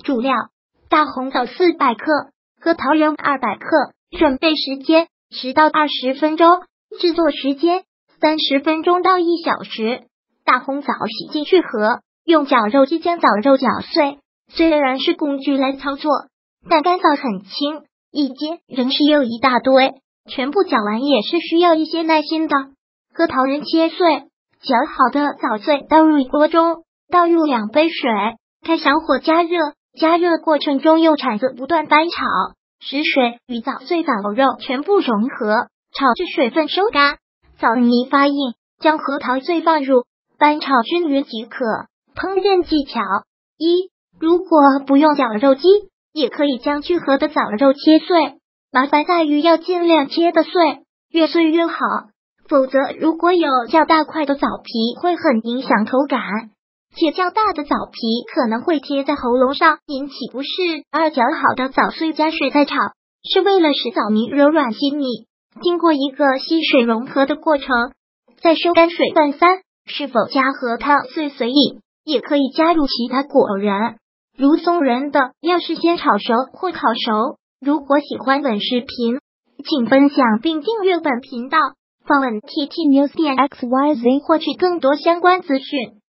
主料：大红枣400克，核桃仁200克。准备时间10到20分钟，制作时间30分钟到1小时。大红枣洗净去核，用绞肉机将枣肉搅碎。虽然是工具来操作，但干燥很轻，一煎仍是有一大堆，全部搅完也是需要一些耐心的。核桃仁切碎，搅好的枣碎倒入锅中，倒入2杯水，开小火加热。加热过程中用铲子不断翻炒，使水与枣碎、枣肉全部融合，炒至水分收干，枣泥发硬，将核桃碎放入，翻炒均匀即可。烹饪技巧：一、如果不用绞肉机，也可以将去核的枣肉切碎，麻烦在于要尽量切得碎，越碎越好，否则如果有较大块的枣皮会很影响口感，且较大的枣皮可能会贴在喉咙上引起不适。2、搅好的枣碎加水再炒，是为了使枣泥柔软细腻，经过一个吸水融合的过程，再收干水分。3、是否加核桃碎随意，也可以加入其他果仁，如松仁的，要事先炒熟或烤熟。如果喜欢本视频，请分享并订阅本频道，访问 ttnews.xyz 获取更多相关资讯。